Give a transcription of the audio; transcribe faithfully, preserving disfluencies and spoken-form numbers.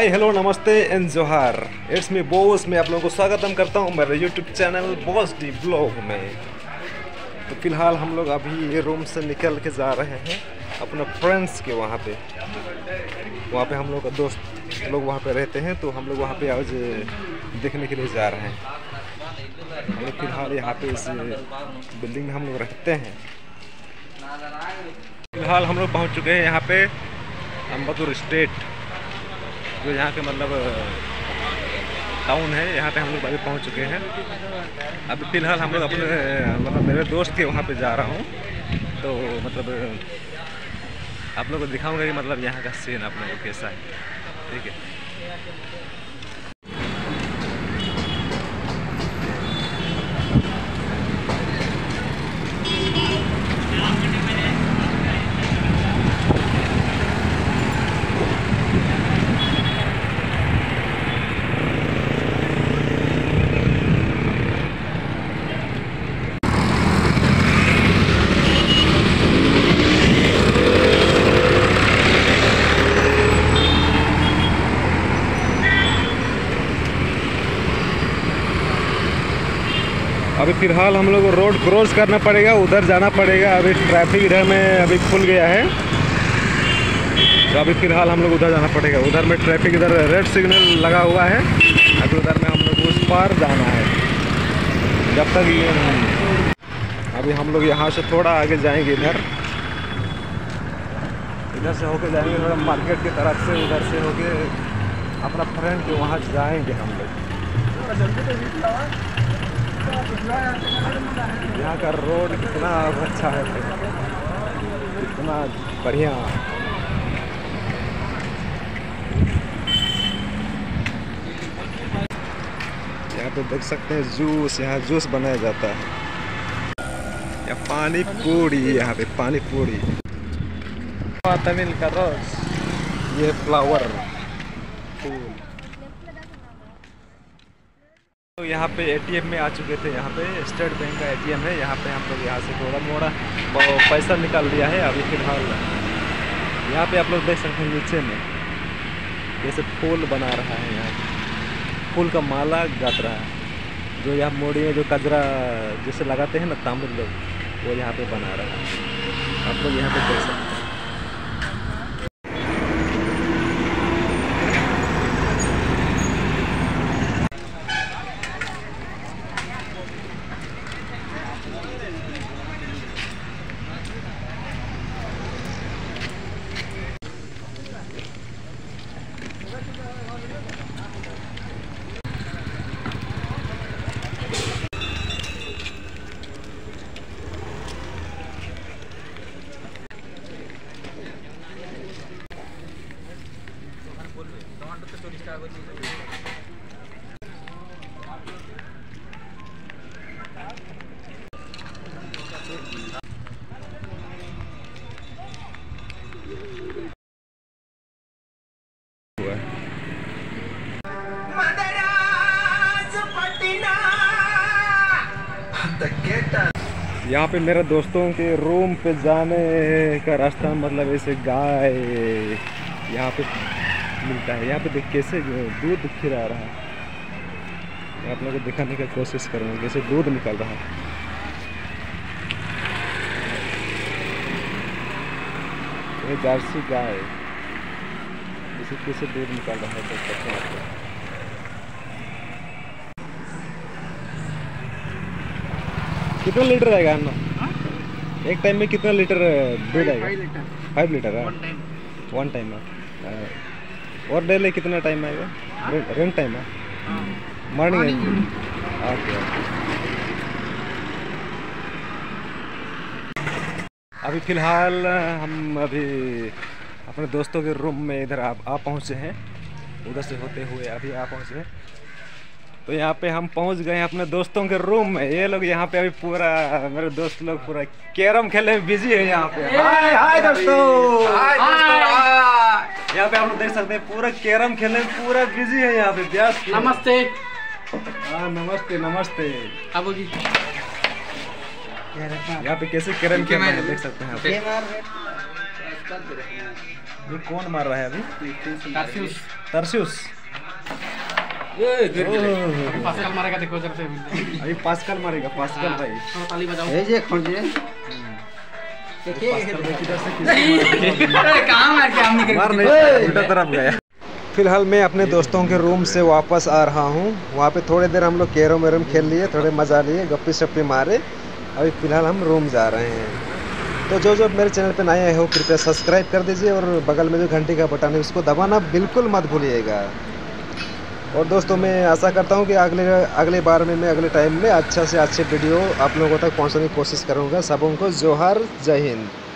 हाय hello नमस्ते and जोहार, it's me boss. मैं आप लोगों को स्वागतम करता हूँ मेरे YouTube channel boss D blog में। तो फिलहाल हम लोग अभी रूम से निकल के जा रहे हैं अपने फ्रेंड्स के वहाँ पे। वहाँ पे हम लोग दोस्त लोग वहाँ पे रहते हैं, तो हम लोग वहाँ पे आज देखने के लिए जा रहे हैं। हम लोग फिलहाल यहाँ पे इस बिल्डिंग में हम लोग रहते हैं। फिलहाल हम लोग पहुँच चुके हैं यहाँ पे अम्बातूर स्टेट, जो यहाँ के मतलब टाउन है। यहाँ पे हम लोग अभी पहुँच चुके हैं। अभी फ़िलहाल हम लोग अपने मतलब मेरे दोस्त के वहाँ पे जा रहा हूँ, तो मतलब आप लोगों को दिखाऊंगा कि मतलब यहाँ का सीन आप लोगों को कैसा है। ठीक है। अभी फ़िलहाल हम लोग को रोड क्रॉस करना पड़ेगा, उधर जाना पड़ेगा। अभी ट्रैफिक इधर में अभी खुल गया है, तो अभी फ़िलहाल हम लोग उधर जाना पड़ेगा। उधर में ट्रैफिक इधर रेड सिग्नल लगा हुआ है। अभी उधर में हम लोग को उस पार जाना है। जब तक ये अभी हम लोग यहाँ से थोड़ा आगे जाएंगे, इधर इधर से होके जाएंगे थोड़ा मार्केट की तरफ से। उधर से होके अपना फ्रेंड के वहाँ जाएंगे हम लोग। यहाँ का रोड कितना अच्छा है, कितना बढ़िया। यहाँ पे देख सकते हैं जूस, यहाँ जूस बनाया जाता है। या पानी पूरी, यहाँ पे पानी पूरी। तमिल का रोज, ये फ्लावर फूल। तो यहाँ पे एटीएम में आ चुके थे। यहाँ पे स्टेट बैंक का एटीएम है। यहाँ पे हम लोग यहाँ से थोड़ा मोड़ा पैसा निकाल लिया है। अभी फिलहाल यहाँ पे आप लोग देख सकते हैं नीचे में जैसे फूल बना रहा है। यहाँ फूल का माला गाथ रहा है, जो यहाँ मोड़ी में जो कजरा जैसे लगाते हैं ना तामिल लोग, वो यहाँ पे बना रहा है। आप लोग यहाँ पे देख सकते हैं। यहाँ पे मेरे दोस्तों के रूम पे जाने का रास्ता मतलब ऐसे गाय यहाँ पे मिलता है। यहाँ पे देख कैसे दूध खिला रहा है। आप लोगों को दिखाने की कोशिश करूँगा कैसे दूध निकल रहा है। ये जर्सी गाय इसे कैसे दूध निकाल रहा है, देख सकते हैं। कितना लीटर आएगा अन्ना? एक टाइम में कितना लीटर दूध आएगा? फाइव लीटर है वन टाइम में। और डेली कितना टाइम आएगा? रेंट टाइम है, मॉर्निंग। ओके। अभी फ़िलहाल हम अभी अपने दोस्तों के रूम में इधर आप आ पहुँचे हैं। उधर से होते हुए अभी आ पहुँचे हैं। तो यहाँ पे हम पहुँच गए हैं अपने दोस्तों के रूम में। ये लोग यहाँ पे अभी पूरा मेरे दोस्त लोग पूरा कैरम खेलने में बिजी है। यहाँ पे हाय हाय दोस्तों, यहाँ पे आप लोग देख सकते हैं पूरा कैरम खेलने में पूरा बिजी है। यहाँ पे व्यस्त। नमस्ते। हाँ नमस्ते नमस्ते। अब होगी यहाँ पे कैसे कैरम खेल रहे हैं देख सकते हैं आप। ये कौन मार रहा है अभी? तरसियुस। तरसियुस। पास्कल मारेगा, देखो इधर से अभी पास्कल मारेगा, पास्कल भाई। थोड़ा ताली बजाओ। ये जे खोजे कहाँ मार के हमने मार नहीं, उल्टा तरफ गया। फिलहाल मैं अपने दोस्तों के रूम से वापस आ रहा हूँ। वहाँ पे थोड़ी देर हम लोग कैरम वैरम खेल लिए, थोड़े मज़ा लिए, गप्पी शप्पी मारे। अभी फ़िलहाल हम रूम जा रहे हैं। तो जो जो मेरे चैनल पे नए हो कृपया सब्सक्राइब कर दीजिए और बगल में जो घंटी का बटन है उसको दबाना बिल्कुल मत भूलिएगा। और दोस्तों मैं आशा करता हूँ कि अगले अगले बार में मैं अगले टाइम में अच्छा से अच्छे वीडियो आप लोगों तक पहुँचाने की कोशिश करूँगा। सबों को जोहार, जय हिंद।